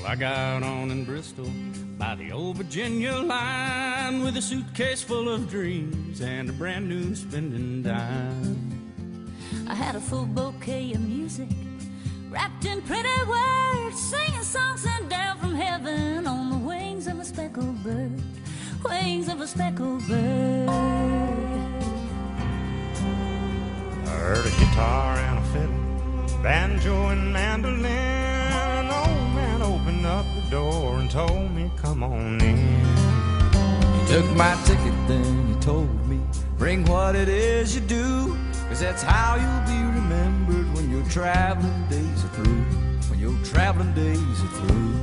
I got on in Bristol by the old Virginia line with a suitcase full of dreams and a brand new spending dime. I had a full bouquet of music wrapped in pretty words, singing songs sent down from heaven on the wings of a speckled bird, wings of a speckled bird. I heard a guitar and a fiddle, banjo and mandolin. Old man opened up the door and told me, come on in. He took my ticket, then he told me, bring what it is you do, 'cause that's how you'll be remembered when your traveling days are through, when your traveling days are through.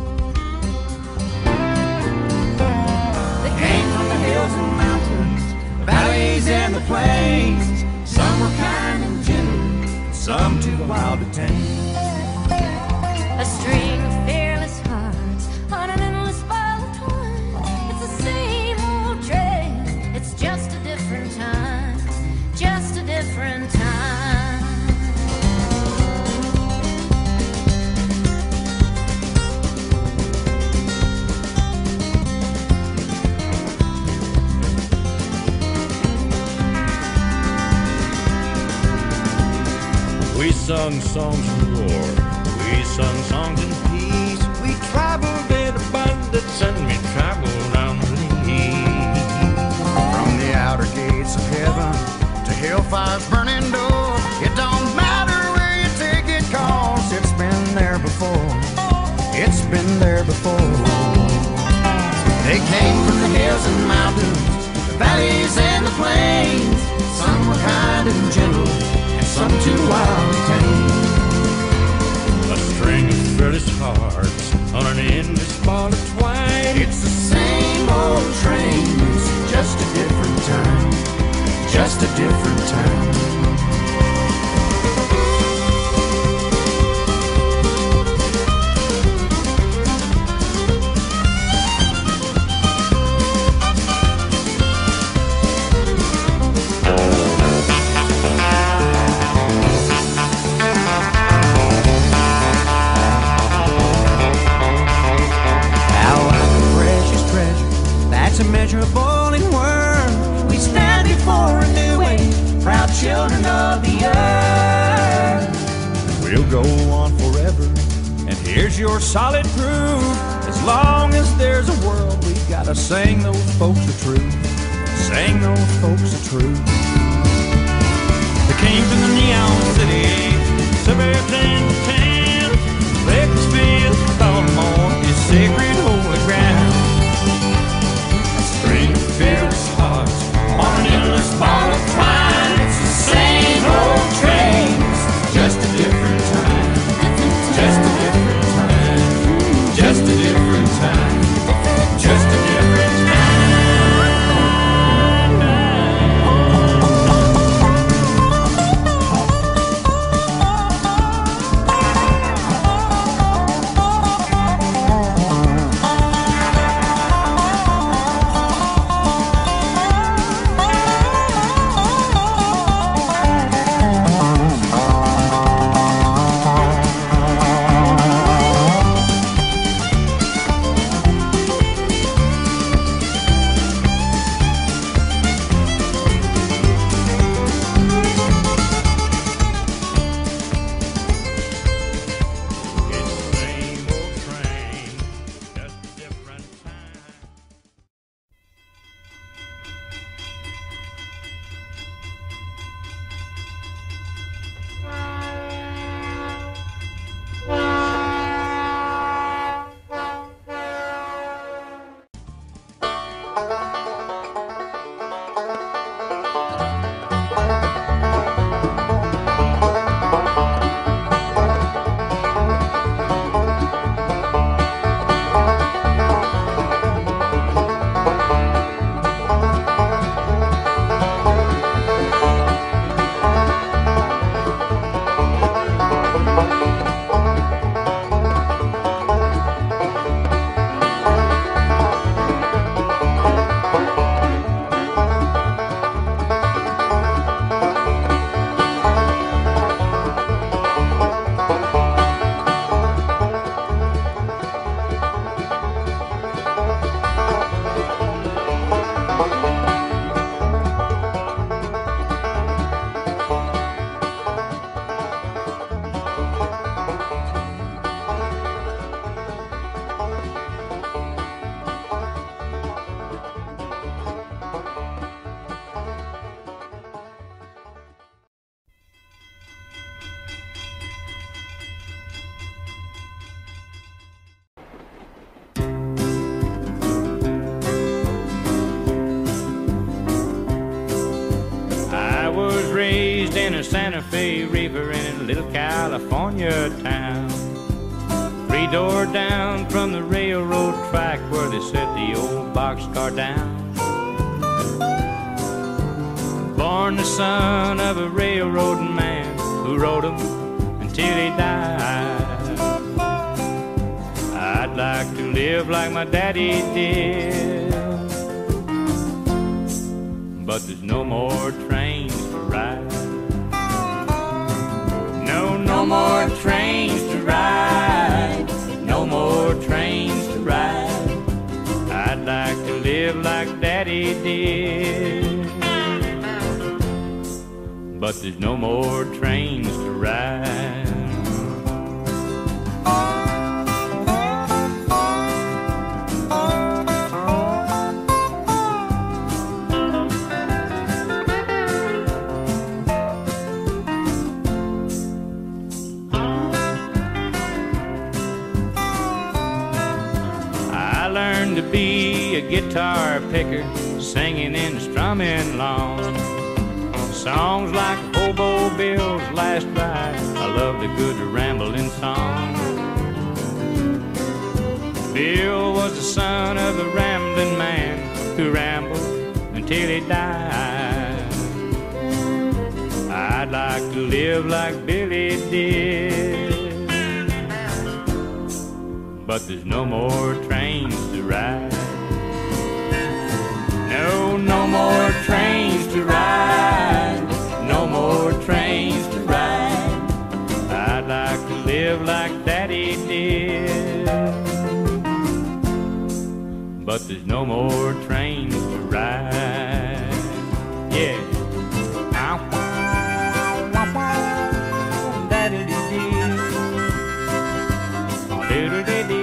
They came from the hills and mountains, the valleys and the plains. Some were kind and gentle, some too wild to tame. A string of fearless hearts on an endless ball of twine. It's the same old train, it's just a different time, just a different time. We sung songs of war, we sung songs in peace. We traveled in abundance and we traveled on release. From the outer gates of heaven to hellfire's burning door, it don't matter where you take it, 'cause it's been there before. It's been there before. They came from the hills and mountains, the valleys and the plains. Some were kind and gentle, and some too wild to tame. A string of fearless hearts on an endless ball of twine. It's the same old train, it's just a different time, just a different time. Immeasurable in worth, we stand before a new age, proud children of the earth. We'll go on forever, and here's your solid proof. As long as there's a world, we gotta sing those folks the truth, sing those folks the truth. They came from the neon city, suburbs and towns. Bakersfield, Baltimore is sacred holy ground. Fearless hearts on an endless ball of twine. It's the same old train, just a different time, just a different time, just a different time, just a different time. Santa Fe River in a little California town. 3 doors down from the railroad track where they set the old boxcar down. Born the son of a railroading man who rode 'em until he died. I'd like to live like my daddy did, but there's no more trains to ride. No more trains to ride. No more trains to ride. I'd like to live like Daddy did, but there's no more trains to ride. To be a guitar picker, singing and strumming along. Songs like Hobo Bill's Last Ride, I loved a good rambling song. Bill was the son of a rambling man who rambled until he died. I'd like to live like Billy did, but there's no more trains to ride. No more trains to ride. No more trains to ride. I'd like to live like Daddy did, but there's no more trains to ride. Yeah. Daddy did.